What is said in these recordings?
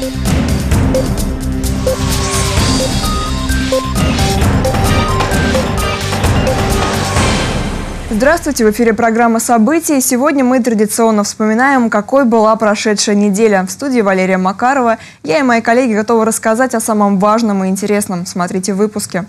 Здравствуйте, в эфире программа «События». Сегодня мы традиционно вспоминаем, какой была прошедшая неделя. В студии Валерия Макарова. Я и мои коллеги готовы рассказать о самом важном и интересном. Смотрите в выпуске.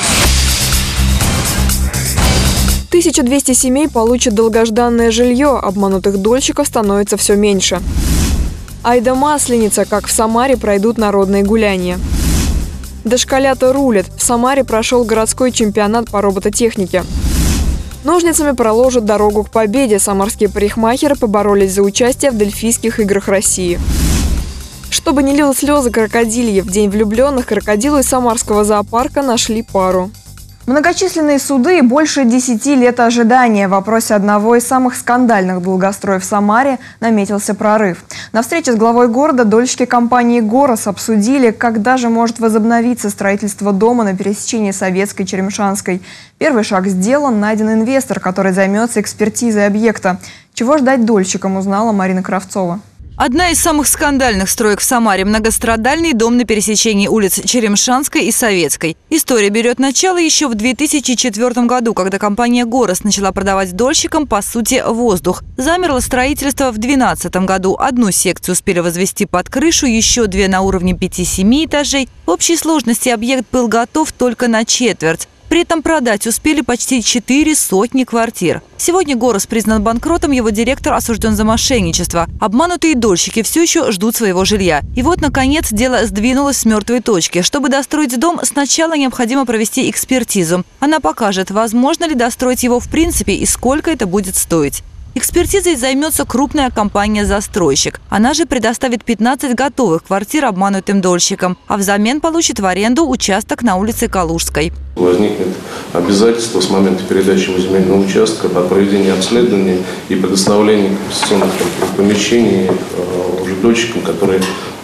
1200 семей получат долгожданное жилье. Обманутых дольщиков становится все меньше. Айда Масленица, как в Самаре пройдут народные гуляния. Дошколята рулят. В Самаре прошел городской чемпионат по робототехнике. Ножницами проложат дорогу к победе. Самарские парикмахеры поборолись за участие в Дельфийских играх России. Чтобы не лил слезы крокодильев, в День влюбленных крокодилу из Самарского зоопарка нашли пару. Многочисленные суды и больше 10 лет ожидания. В вопросе одного из самых скандальных долгостроев в Самаре наметился прорыв. На встрече с главой города дольщики компании «Горос» обсудили, когда же может возобновиться строительство дома на пересечении Советской и Черемшанской. Первый шаг сделан, найден инвестор, который займется экспертизой объекта. Чего ждать дольщикам, узнала Марина Кравцова. Одна из самых скандальных строек в Самаре – многострадальный дом на пересечении улиц Черемшанской и Советской. История берет начало еще в 2004 году, когда компания «Горос» начала продавать дольщикам, по сути, воздух. Замерло строительство в 2012 году. Одну секцию успели возвести под крышу, еще две на уровне 5-7 этажей. В общей сложности объект был готов только на четверть. При этом продать успели почти 400 квартир. Сегодня «Горос» признан банкротом, его директор осужден за мошенничество. Обманутые дольщики все еще ждут своего жилья. И вот, наконец, дело сдвинулось с мертвой точки. Чтобы достроить дом, сначала необходимо провести экспертизу. Она покажет, возможно ли достроить его в принципе и сколько это будет стоить. Экспертизой займется крупная компания-застройщик. Она же предоставит 15 готовых квартир обманутым дольщикам, а взамен получит в аренду участок на улице Калужской. Возникнет обязательство с момента передачи земельного участка по проведению обследования и предоставлению компенсационных помещений уже дольщикам, которые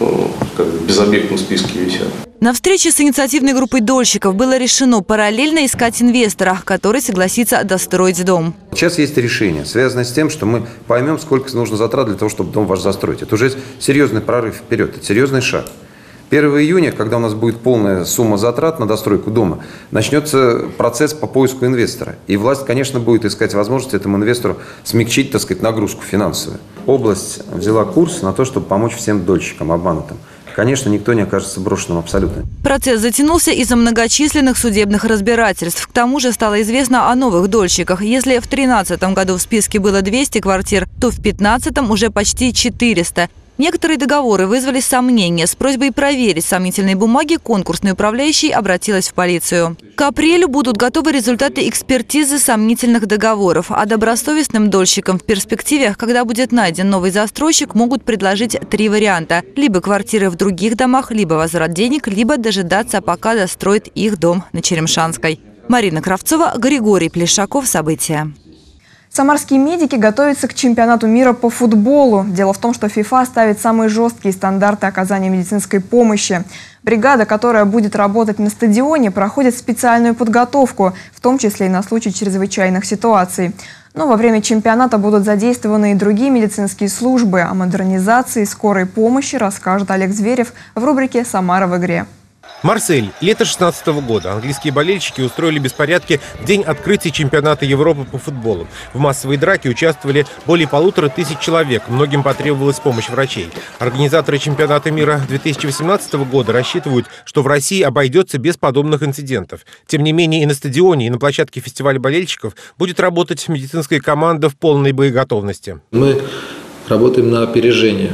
в безобъектном списке висят. На встрече с инициативной группой дольщиков было решено параллельно искать инвестора, который согласится достроить дом. Сейчас есть решение, связанное с тем, что мы поймем, сколько нужно затрат для того, чтобы дом ваш застроить. Это уже серьезный прорыв вперед, это серьезный шаг. 1 июня, когда у нас будет полная сумма затрат на достройку дома, начнется процесс по поиску инвестора. И власть, конечно, будет искать возможность этому инвестору смягчить, так сказать, нагрузку финансовую. Область взяла курс на то, чтобы помочь всем дольщикам обманутым. Конечно, никто не окажется брошенным абсолютно. Процесс затянулся из-за многочисленных судебных разбирательств. К тому же стало известно о новых дольщиках. Если в 2013 году в списке было 200 квартир, то в 2015 уже почти 400. Некоторые договоры вызвали сомнения. С просьбой проверить сомнительные бумаги конкурсный управляющий обратилась в полицию. К апрелю будут готовы результаты экспертизы сомнительных договоров. А добросовестным дольщикам в перспективе, когда будет найден новый застройщик, могут предложить 3 варианта. Либо квартиры в других домах, либо возврат денег, либо дожидаться, пока достроит их дом на Черемшанской. Марина Кравцова, Григорий Плешаков. События. Самарские медики готовятся к чемпионату мира по футболу. Дело в том, что ФИФА ставит самые жесткие стандарты оказания медицинской помощи. Бригада, которая будет работать на стадионе, проходит специальную подготовку, в том числе и на случай чрезвычайных ситуаций. Но во время чемпионата будут задействованы и другие медицинские службы. О модернизации скорой помощи расскажет Олег Зверев в рубрике «Самара в игре». Марсель. Лето 2016 года. Английские болельщики устроили беспорядки в день открытия чемпионата Европы по футболу. В массовой драке участвовали более 1500 человек. Многим потребовалась помощь врачей. Организаторы чемпионата мира 2018 года рассчитывают, что в России обойдется без подобных инцидентов. Тем не менее, и на стадионе, и на площадке фестиваля болельщиков будет работать медицинская команда в полной боеготовности. Мы работаем на опережение.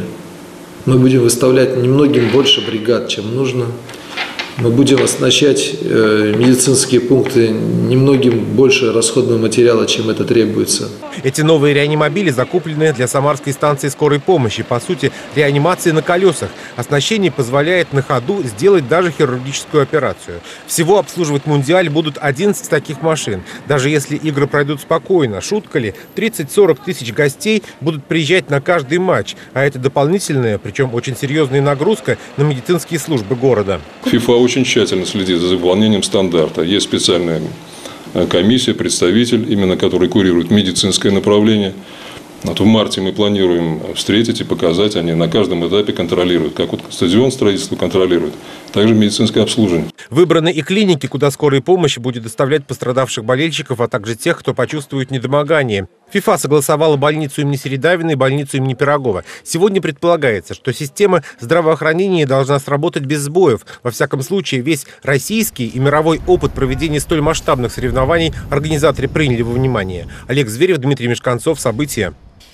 Мы будем выставлять немногим больше бригад, чем нужно. Мы будем оснащать медицинские пункты немногим больше расходного материала, чем это требуется. Эти новые реанимобили закуплены для самарской станции скорой помощи. По сути, реанимации на колесах. Оснащение позволяет на ходу сделать даже хирургическую операцию. Всего обслуживать «Мундиаль» будут 11 таких машин. Даже если игры пройдут спокойно, шутка ли, 30-40 тысяч гостей будут приезжать на каждый матч. А это дополнительная, причем очень серьезная нагрузка на медицинские службы города. ФИФА очень тщательно следит за выполнением стандарта. Есть специальная комиссия, представитель, именно который курирует медицинское направление. Вот в марте мы планируем встретить и показать, они на каждом этапе контролируют. Как вот стадион строительства контролирует, также медицинское обслуживание. Выбраны и клиники, куда скорая помощь будет доставлять пострадавших болельщиков, а также тех, кто почувствует недомогание. ФИФА согласовала больницу имени Середавина и больницу имени Пирогова. Сегодня предполагается, что система здравоохранения должна сработать без сбоев. Во всяком случае, весь российский и мировой опыт проведения столь масштабных соревнований организаторы приняли во внимание. Олег Зверев, Дмитрий Мешканцов. События.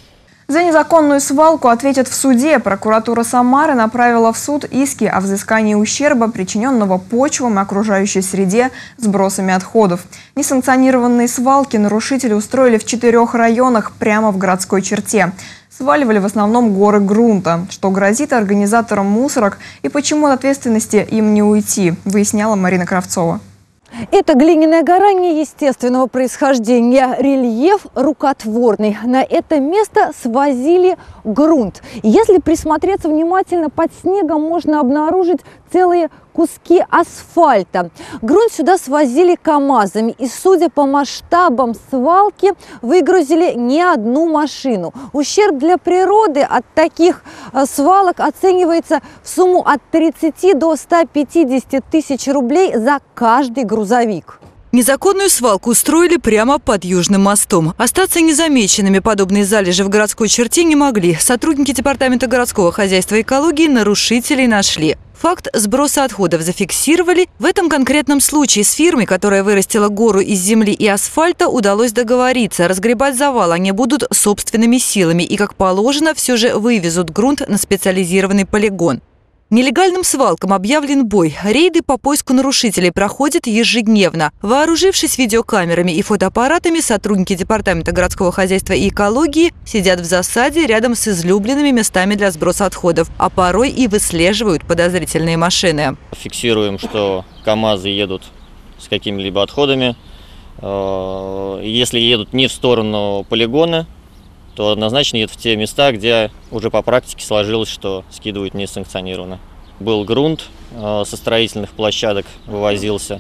За незаконную свалку ответят в суде. Прокуратура Самары направила в суд иски о взыскании ущерба, причиненного почвам и окружающей среде сбросами отходов. Несанкционированные свалки нарушители устроили в 4 районах прямо в городской черте. Сваливали в основном горы грунта. Что грозит организаторам мусорок и почему от ответственности им не уйти, выясняла Марина Кравцова. Это глиняная гора неестественного происхождения, рельеф рукотворный. На это место свозили грунт. Если присмотреться внимательно, под снегом можно обнаружить целые куски асфальта. Грунт сюда свозили КАМАЗами и, судя по масштабам свалки, выгрузили не одну машину. Ущерб для природы от таких свалок оценивается в сумму от 30 до 150 тысяч рублей за каждый грузовик. Незаконную свалку устроили прямо под Южным мостом. Остаться незамеченными подобные залежи в городской черте не могли. Сотрудники Департамента городского хозяйства и экологии нарушителей нашли. Факт сброса отходов зафиксировали. В этом конкретном случае с фирмой, которая вырастила гору из земли и асфальта, удалось договориться. Разгребать завал они будут собственными силами и, как положено, все же вывезут грунт на специализированный полигон. Нелегальным свалкам объявлен бой. Рейды по поиску нарушителей проходят ежедневно. Вооружившись видеокамерами и фотоаппаратами, сотрудники Департамента городского хозяйства и экологии сидят в засаде рядом с излюбленными местами для сброса отходов, а порой и выслеживают подозрительные машины. Фиксируем, что КАМАЗы едут с какими-либо отходами. Если едут не в сторону полигона, то однозначно едут в те места, где уже по практике сложилось, что скидывают несанкционированно. Был грунт со строительных площадок, вывозился,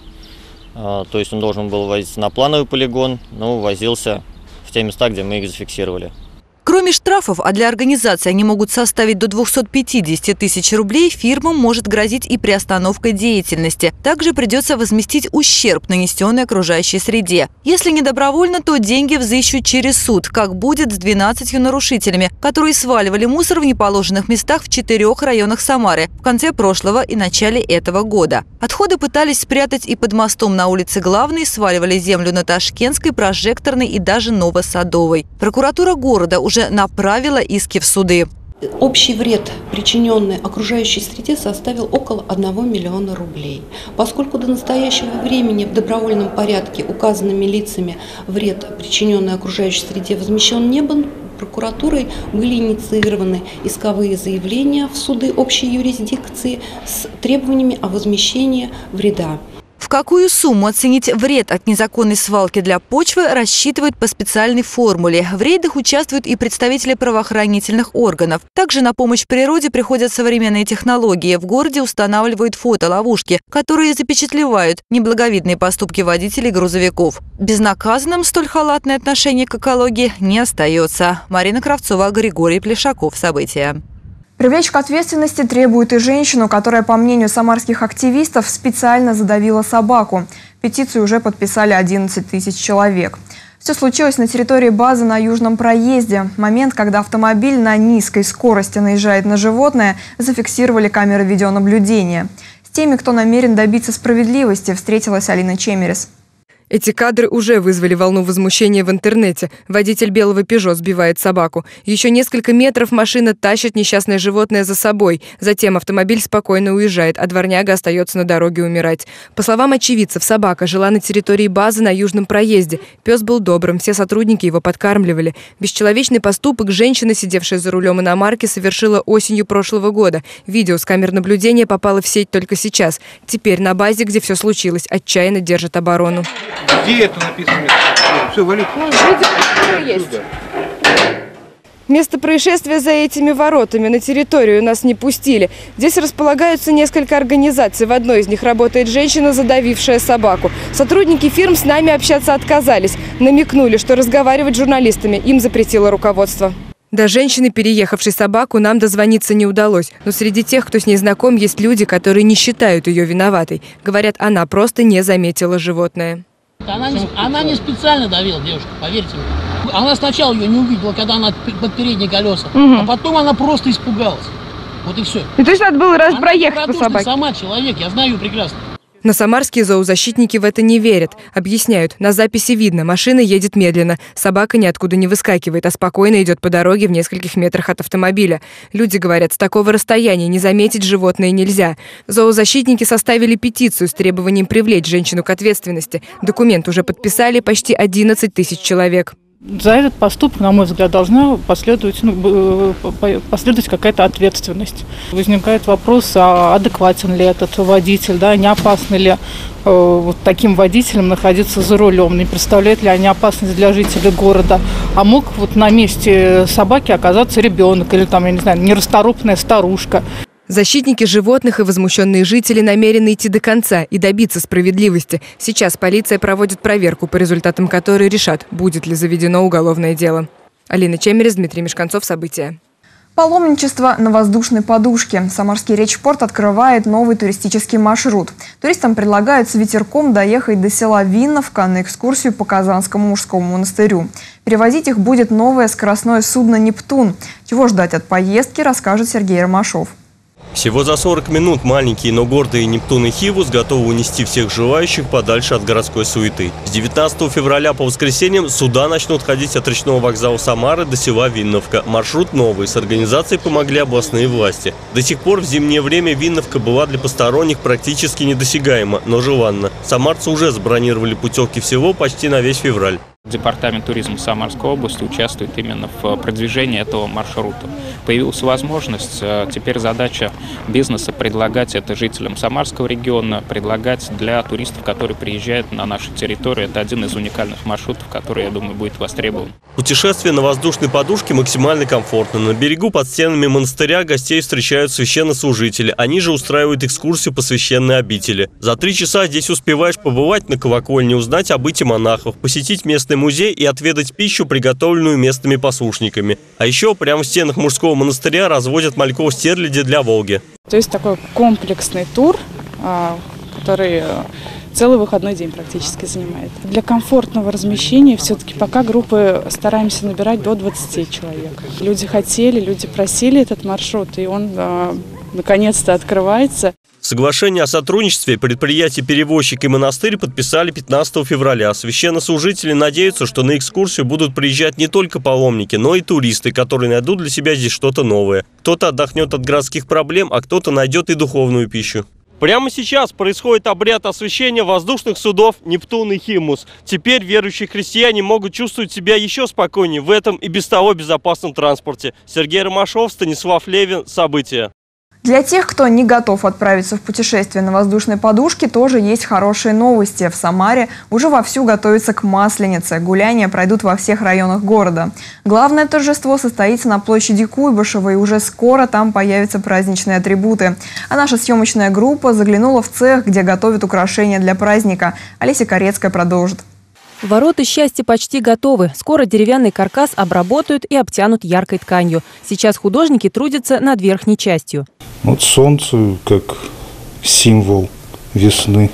то есть он должен был вывозиться на плановый полигон, но вывозился в те места, где мы их зафиксировали. Кроме штрафов, а для организации они могут составить до 250 тысяч рублей, фирмам может грозить и приостановка деятельности. Также придется возместить ущерб, нанесенный окружающей среде. Если не добровольно, то деньги взыщут через суд, как будет с 12 нарушителями, которые сваливали мусор в неположенных местах в 4 районах Самары в конце прошлого и начале этого года. Отходы пытались спрятать и под мостом на улице Главной, сваливали землю на Ташкентской, Прожекторной и даже Новосадовой. Прокуратура города уже направила иски в суды. Общий вред, причиненный окружающей среде, составил около 1 миллиона рублей. Поскольку до настоящего времени в добровольном порядке указанными лицами вред, причиненный окружающей среде, возмещен не был, прокуратурой были инициированы исковые заявления в суды общей юрисдикции с требованиями о возмещении вреда. В какую сумму оценить вред от незаконной свалки для почвы, рассчитывают по специальной формуле. В рейдах участвуют и представители правоохранительных органов. Также на помощь природе приходят современные технологии. В городе устанавливают фотоловушки, которые запечатлевают неблаговидные поступки водителей грузовиков. Безнаказанным столь халатное отношение к экологии не остается. Марина Кравцова, Григорий Плешаков. События. Привлечь к ответственности требует и женщину, которая, по мнению самарских активистов, специально задавила собаку. Петицию уже подписали 11 тысяч человек. Все случилось на территории базы на Южном проезде. Момент, когда автомобиль на низкой скорости наезжает на животное, зафиксировали камеры видеонаблюдения. С теми, кто намерен добиться справедливости, встретилась Алина Чемерес. Эти кадры уже вызвали волну возмущения в интернете. Водитель белого «Пежо» сбивает собаку. Еще несколько метров машина тащит несчастное животное за собой. Затем автомобиль спокойно уезжает, а дворняга остается на дороге умирать. По словам очевидцев, собака жила на территории базы на Южном проезде. Пес был добрым, все сотрудники его подкармливали. Бесчеловечный поступок женщина, сидевшая за рулем иномарки, совершила осенью прошлого года. Видео с камер наблюдения попало в сеть только сейчас. Теперь на базе, где все случилось, отчаянно держат оборону. Где это написано? Все, валют. Видео есть. Место происшествия за этими воротами. На территорию нас не пустили. Здесь располагаются несколько организаций. В одной из них работает женщина, задавившая собаку. Сотрудники фирм с нами общаться отказались. Намекнули, что разговаривать с журналистами им запретило руководство. До женщины, переехавшей собаку, нам дозвониться не удалось. Но среди тех, кто с ней знаком, есть люди, которые не считают ее виноватой. Говорят, она просто не заметила животное. Она не специально давила девушку, поверьте мне. Она сначала ее не увидела, когда она под передние колеса, а потом она просто испугалась. Вот и все. И то есть надо было раз она проехать по собаке? Сама человек, я знаю ее прекрасно. Но самарские зоозащитники в это не верят. Объясняют, на записи видно, машина едет медленно, собака ниоткуда не выскакивает, а спокойно идет по дороге в нескольких метрах от автомобиля. Люди говорят, с такого расстояния не заметить животное нельзя. Зоозащитники составили петицию с требованием привлечь женщину к ответственности. Документ уже подписали почти 11 тысяч человек. За этот поступок, на мой взгляд, должна последовать какая-то ответственность. Возникает вопрос, а адекватен ли этот водитель, да, не опасно ли вот таким водителям находиться за рулем, не представляет ли они опасность для жителей города. А мог вот на месте собаки оказаться ребенок или там, я не знаю, нерасторопная старушка. Защитники животных и возмущенные жители намерены идти до конца и добиться справедливости. Сейчас полиция проводит проверку, по результатам которой решат, будет ли заведено уголовное дело. Алина Чемерис, Дмитрий Мешканцов. События. Паломничество на воздушной подушке. Самарский речпорт открывает новый туристический маршрут. Туристам предлагают с ветерком доехать до села Винновка на экскурсию по Казанскому мужскому монастырю. Перевозить их будет новое скоростное судно «Нептун». Чего ждать от поездки, расскажет Сергей Ромашов. Всего за 40 минут маленькие, но гордые Нептун и Хивус готовы унести всех желающих подальше от городской суеты. С 19 февраля по воскресеньям суда начнут ходить от речного вокзала Самары до села Винновка. Маршрут новый, с организацией помогли областные власти. До сих пор в зимнее время Винновка была для посторонних практически недосягаема, но желанна. Самарцы уже забронировали путевки в село почти на весь февраль. Департамент туризма Самарской области участвует именно в продвижении этого маршрута. Появилась возможность, теперь задача бизнеса предлагать это жителям Самарского региона, предлагать для туристов, которые приезжают на нашу территорию. Это один из уникальных маршрутов, который, я думаю, будет востребован. Путешествие на воздушной подушке максимально комфортно. На берегу под стенами монастыря гостей встречают священнослужители. Они же устраивают экскурсию по священной обители. За 3 часа здесь успеваешь побывать на колокольне, узнать о быте монахов, посетить местный музей и отведать пищу, приготовленную местными послушниками. А еще прямо в стенах мужского монастыря разводят мальков стерляди для Волги. То есть такой комплексный тур, который целый выходной день практически занимает. Для комфортного размещения все-таки пока группы стараемся набирать до 20 человек. Люди хотели, люди просили этот маршрут, и он наконец-то открывается. Соглашение о сотрудничестве предприятие-перевозчик и монастырь подписали 15 февраля. Священнослужители надеются, что на экскурсию будут приезжать не только паломники, но и туристы, которые найдут для себя здесь что-то новое. Кто-то отдохнет от городских проблем, а кто-то найдет и духовную пищу. Прямо сейчас происходит обряд освящения воздушных судов «Нептун» и «Химус». Теперь верующие христиане могут чувствовать себя еще спокойнее в этом и без того безопасном транспорте. Сергей Ромашов, Станислав Левин. События. Для тех, кто не готов отправиться в путешествие на воздушной подушке, тоже есть хорошие новости. В Самаре уже вовсю готовятся к Масленице. Гуляния пройдут во всех районах города. Главное торжество состоится на площади Куйбышева, и уже скоро там появятся праздничные атрибуты. А наша съемочная группа заглянула в цех, где готовят украшения для праздника. Олеся Корецкая продолжит. Ворота счастья почти готовы. Скоро деревянный каркас обработают и обтянут яркой тканью. Сейчас художники трудятся над верхней частью. Вот солнце как символ весны.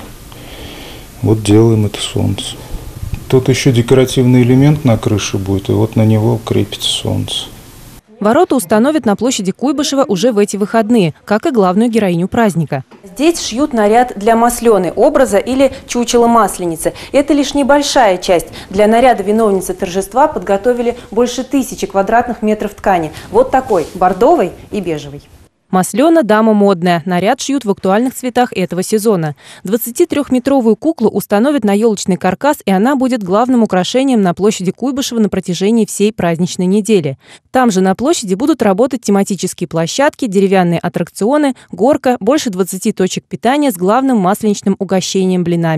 Вот делаем это солнце. Тут еще декоративный элемент на крыше будет, и вот на него крепится солнце. Ворота установят на площади Куйбышева уже в эти выходные, как и главную героиню праздника. Здесь шьют наряд для маслены, образа или чучела масленицы. Это лишь небольшая часть. Для наряда виновницы торжества подготовили больше 1000 квадратных метров ткани. Вот такой, бордовый и бежевый. Маслена – дама модная. Наряд шьют в актуальных цветах этого сезона. 23-метровую куклу установят на елочный каркас, и она будет главным украшением на площади Куйбышева на протяжении всей праздничной недели. Там же на площади будут работать тематические площадки, деревянные аттракционы, горка, больше 20 точек питания с главным масленичным угощением – блинами.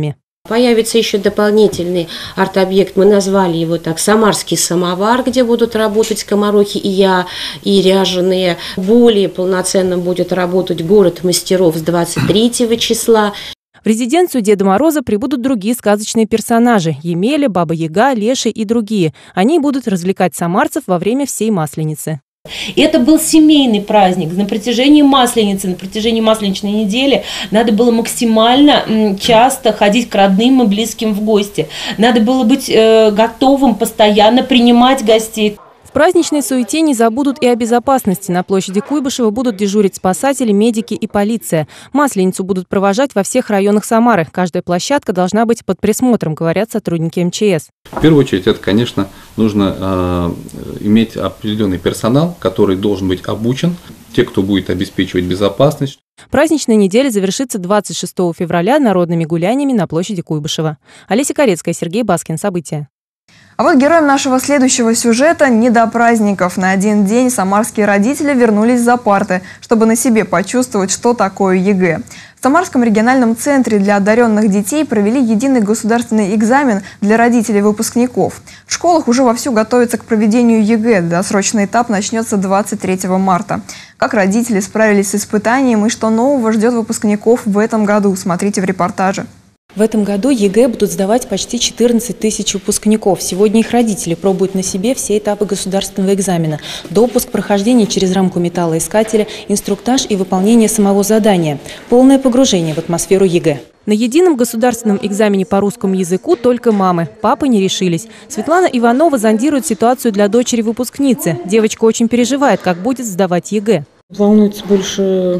Появится еще дополнительный арт-объект, мы назвали его так, «Самарский самовар», где будут работать скоморохи и ряженые. Более полноценно будет работать город мастеров с 23 числа. В резиденцию Деда Мороза прибудут другие сказочные персонажи – Емеля, Баба Яга, Леший и другие. Они будут развлекать самарцев во время всей Масленицы. Это был семейный праздник. На протяжении Масленицы, на протяжении Масленичной недели надо было максимально часто ходить к родным и близким в гости. Надо было быть готовым постоянно принимать гостей. В праздничной суете не забудут и о безопасности. На площади Куйбышева будут дежурить спасатели, медики и полиция. Масленицу будут провожать во всех районах Самары. Каждая площадка должна быть под присмотром, говорят сотрудники МЧС. В первую очередь, это, конечно, нужно иметь определенный персонал, который должен быть обучен, те, кто будет обеспечивать безопасность. Праздничная неделя завершится 26 февраля народными гуляниями на площади Куйбышева. Олеся Корецкая, Сергей Баскин. События. А вот героем нашего следующего сюжета не до праздников. На один день самарские родители вернулись за парты, чтобы на себе почувствовать, что такое ЕГЭ. В Самарском региональном центре для одаренных детей провели единый государственный экзамен для родителей выпускников. В школах уже вовсю готовятся к проведению ЕГЭ. Досрочный этап начнется 23 марта. Как родители справились с испытанием и что нового ждет выпускников в этом году, смотрите в репортаже. В этом году ЕГЭ будут сдавать почти 14 тысяч выпускников. Сегодня их родители пробуют на себе все этапы государственного экзамена. Допуск, прохождение через рамку металлоискателя, инструктаж и выполнение самого задания. Полное погружение в атмосферу ЕГЭ. На едином государственном экзамене по русскому языку только мамы. Папы не решились. Светлана Иванова зондирует ситуацию для дочери-выпускницы. Девочка очень переживает, как будет сдавать ЕГЭ. Волнуется больше,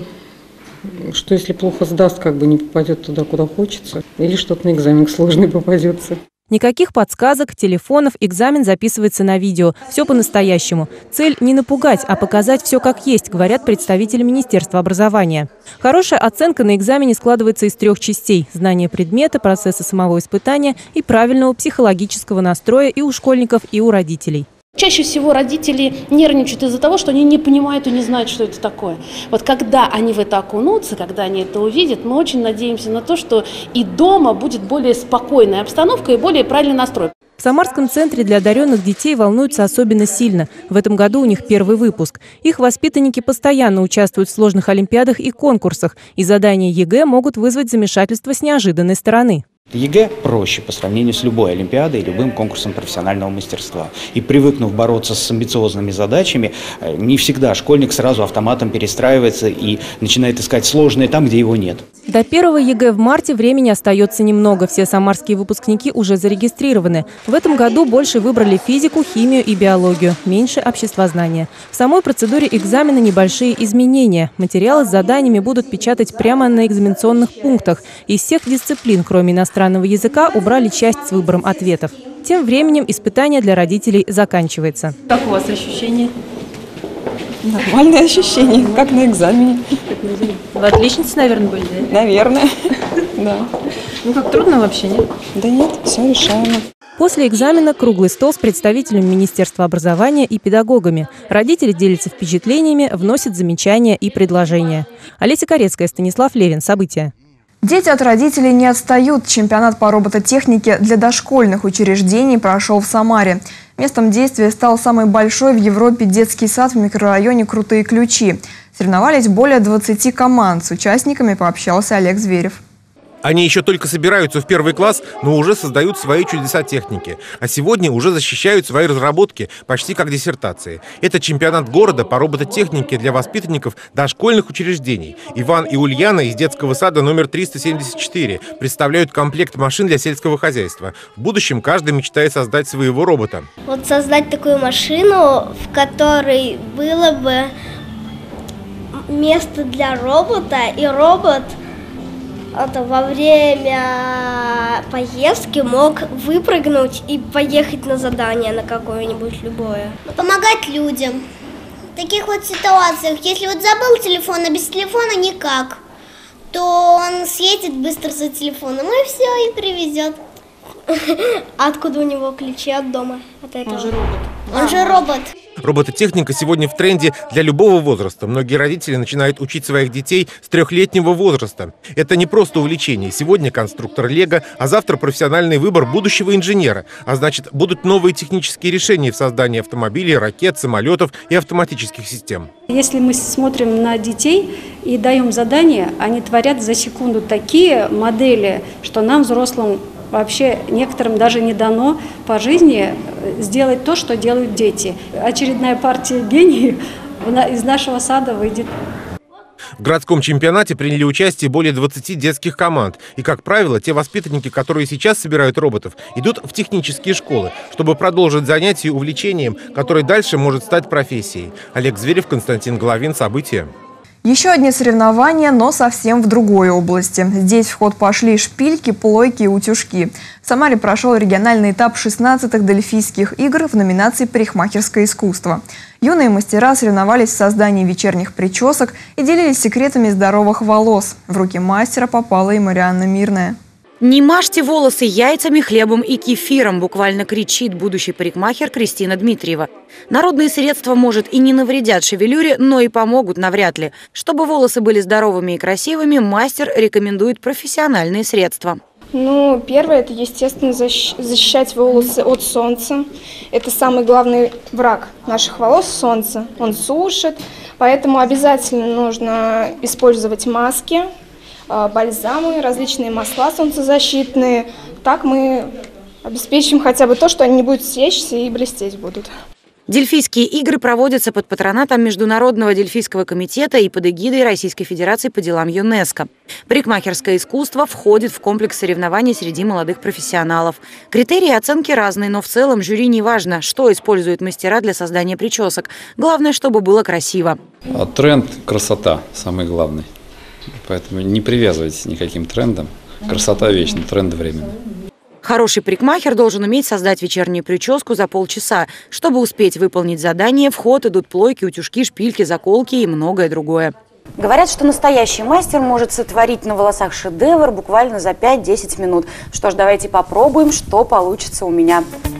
что если плохо сдаст, как бы не попадет туда, куда хочется, или что-то на экзамен сложный попадется. Никаких подсказок, телефонов, экзамен записывается на видео. Все по-настоящему. Цель не напугать, а показать все как есть, говорят представители Министерства образования. Хорошая оценка на экзамене складывается из 3 частей – знания предмета, процесса самого испытания и правильного психологического настроя и у школьников, и у родителей. Чаще всего родители нервничают из-за того, что они не понимают и не знают, что это такое. Вот когда они в это окунутся, когда они это увидят, мы очень надеемся на то, что и дома будет более спокойная обстановка и более правильный настрой. В Самарском центре для одаренных детей волнуются особенно сильно. В этом году у них первый выпуск. Их воспитанники постоянно участвуют в сложных олимпиадах и конкурсах, и задания ЕГЭ могут вызвать замешательство с неожиданной стороны. ЕГЭ проще по сравнению с любой олимпиадой и любым конкурсом профессионального мастерства. И привыкнув бороться с амбициозными задачами, не всегда школьник сразу автоматом перестраивается и начинает искать сложное там, где его нет. До первого ЕГЭ в марте времени остается немного. Все самарские выпускники уже зарегистрированы. В этом году больше выбрали физику, химию и биологию, меньше обществознания. В самой процедуре экзамена небольшие изменения. Материалы с заданиями будут печатать прямо на экзаменационных пунктах. Из всех дисциплин, кроме иностранного языка, убрали часть с выбором ответов. Тем временем испытание для родителей заканчивается. Как у вас ощущения? Нормальные ощущения, как на экзамене. Вы отличницы, наверное, были, да? Наверное, да. Ну как, трудно вообще, нет? Да нет, все решаемо. После экзамена круглый стол с представителями Министерства образования и педагогами. Родители делятся впечатлениями, вносят замечания и предложения. Олеся Корецкая, Станислав Левин. События. Дети от родителей не отстают. Чемпионат по робототехнике для дошкольных учреждений прошел в Самаре. Местом действия стал самый большой в Европе детский сад в микрорайоне Крутые Ключи. Соревновались более 20 команд. С участниками пообщался Олег Зверев. Они еще только собираются в первый класс, но уже создают свои чудеса техники. А сегодня уже защищают свои разработки почти как диссертации. Это чемпионат города по робототехнике для воспитанников дошкольных учреждений. Иван и Ульяна из детского сада номер 374 представляют комплект машин для сельского хозяйства. В будущем каждый мечтает создать своего робота. Вот создать такую машину, в которой было бы место для робота, и робот во время поездки мог выпрыгнуть и поехать на задание на какое-нибудь любое. Помогать людям. В таких вот ситуациях, если вот забыл телефон, а без телефона никак, то он съедет быстро за телефоном и все, и привезет. Откуда у него ключи от дома? От этого? Он же робот. Он же робот. Робототехника сегодня в тренде для любого возраста. Многие родители начинают учить своих детей с 3-летнего возраста. Это не просто увлечение. Сегодня конструктор Лего, а завтра профессиональный выбор будущего инженера. А значит, будут новые технические решения в создании автомобилей, ракет, самолетов и автоматических систем. Если мы смотрим на детей и даем задания, они творят за секунду такие модели, что нам, взрослым, вообще некоторым даже не дано по жизни сделать то, что делают дети. Очередная партия гениев из нашего сада выйдет. В городском чемпионате приняли участие более 20 детских команд. И, как правило, те воспитанники, которые сейчас собирают роботов, идут в технические школы, чтобы продолжить занятия увлечением, которое дальше может стать профессией. Олег Зверев, Константин Головин. События. Еще одни соревнования, но совсем в другой области. Здесь в ход пошли шпильки, плойки и утюжки. В Самаре прошел региональный этап 16-х Дельфийских игр в номинации «Парикмахерское искусство». Юные мастера соревновались в создании вечерних причесок и делились секретами здоровых волос. В руки мастера попала и Марианна Мирная. «Не мажьте волосы яйцами, хлебом и кефиром», буквально кричит будущий парикмахер Кристина Дмитриева. Народные средства, может, и не навредят шевелюре, но и помогут навряд ли. Чтобы волосы были здоровыми и красивыми, мастер рекомендует профессиональные средства. Первое – это, естественно, защищать волосы от солнца. Это самый главный враг наших волос – солнце. Он сушит, поэтому обязательно нужно использовать маски, бальзамы, различные масла солнцезащитные. Так мы обеспечим хотя бы то, что они не будут сечься и блестеть будут. Дельфийские игры проводятся под патронатом Международного дельфийского комитета и под эгидой Российской Федерации по делам ЮНЕСКО. Парикмахерское искусство входит в комплекс соревнований среди молодых профессионалов. Критерии оценки разные, но в целом жюри не важно, что используют мастера для создания причесок. Главное, чтобы было красиво. Тренд – красота, самый главный. Поэтому не привязывайтесь никаким трендам. Красота вечна, тренды временные. Хороший парикмахер должен уметь создать вечернюю прическу за полчаса. Чтобы успеть выполнить задание, в ход идут плойки, утюжки, шпильки, заколки и многое другое. Говорят, что настоящий мастер может сотворить на волосах шедевр буквально за 5-10 минут. Что ж, давайте попробуем, что получится у меня.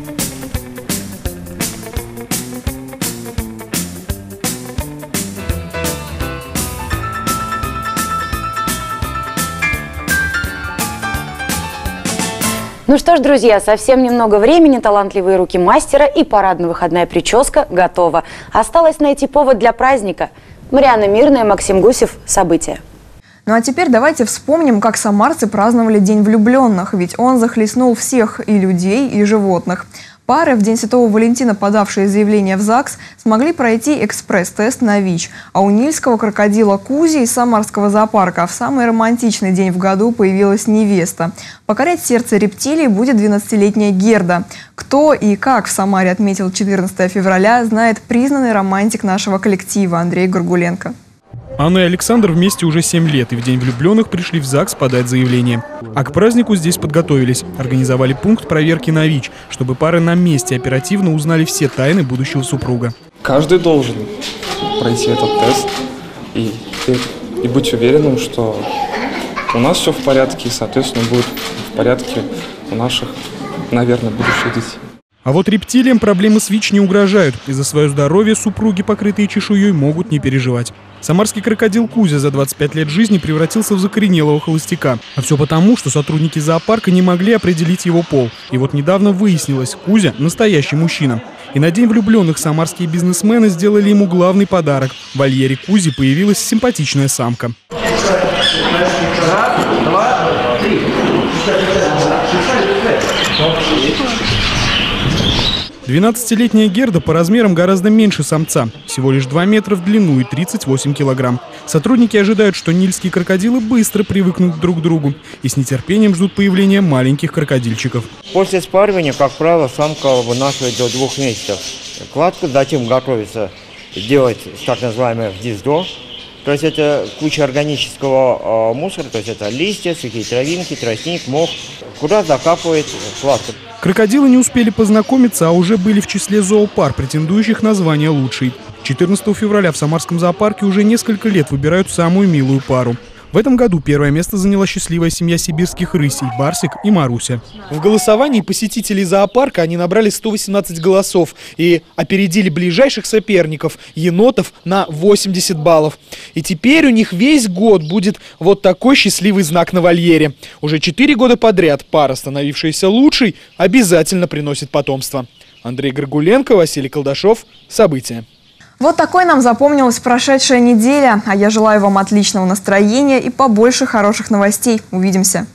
Ну что ж, друзья, совсем немного времени, талантливые руки мастера и парадно-выходная прическа готова. Осталось найти повод для праздника. Марианна Мирная, Максим Гусев. События. Ну а теперь давайте вспомним, как самарцы праздновали День влюбленных, ведь он захлестнул всех – и людей, и животных. Пары, в День Святого Валентина подавшие заявление в ЗАГС, смогли пройти экспресс-тест на ВИЧ. А у нильского крокодила Кузи из Самарского зоопарка в самый романтичный день в году появилась невеста. Покорять сердце рептилий будет 12-летняя Герда. Кто и как в Самаре отметил 14 февраля, знает признанный романтик нашего коллектива Андрей Горгуленко. Анна и Александр вместе уже 7 лет и в День влюбленных пришли в ЗАГС подать заявление. А к празднику здесь подготовились. Организовали пункт проверки на ВИЧ, чтобы пары на месте оперативно узнали все тайны будущего супруга. Каждый должен пройти этот тест и быть уверенным, что у нас все в порядке и, соответственно, будет в порядке у наших, наверное, будущих детей. А вот рептилиям проблемы с ВИЧ не угрожают. И за свое здоровье супруги, покрытые чешуей, могут не переживать. Самарский крокодил Кузя за 25 лет жизни превратился в закоренелого холостяка. А все потому, что сотрудники зоопарка не могли определить его пол. И вот недавно выяснилось, Кузя – настоящий мужчина. И на День влюбленных самарские бизнесмены сделали ему главный подарок. В вольере Кузи появилась симпатичная самка. 12-летняя Герда по размерам гораздо меньше самца. Всего лишь 2 метра в длину и 38 килограмм. Сотрудники ожидают, что нильские крокодилы быстро привыкнут друг к другу и с нетерпением ждут появления маленьких крокодильчиков. После спаривания, как правило, самка вынашивает до 2 месяцев. Кладку затем готовится делать так называемое гнездо. То есть это куча органического мусора, то есть это листья, сухие травинки, тростник, мох, куда закапывает кладку. Крокодилы не успели познакомиться, а уже были в числе зоопар, претендующих на звание «Лучший». 14 февраля в Самарском зоопарке уже несколько лет выбирают самую милую пару. В этом году первое место заняла счастливая семья сибирских рысей – Барсик и Маруся. В голосовании посетителей зоопарка они набрали 118 голосов и опередили ближайших соперников – енотов на 80 баллов. И теперь у них весь год будет вот такой счастливый знак на вольере. Уже 4 года подряд пара, становившаяся лучшей, обязательно приносит потомство. Андрей Горгуленко, Василий Колдашов. События. Вот такой нам запомнилась прошедшая неделя. А я желаю вам отличного настроения и побольше хороших новостей. Увидимся.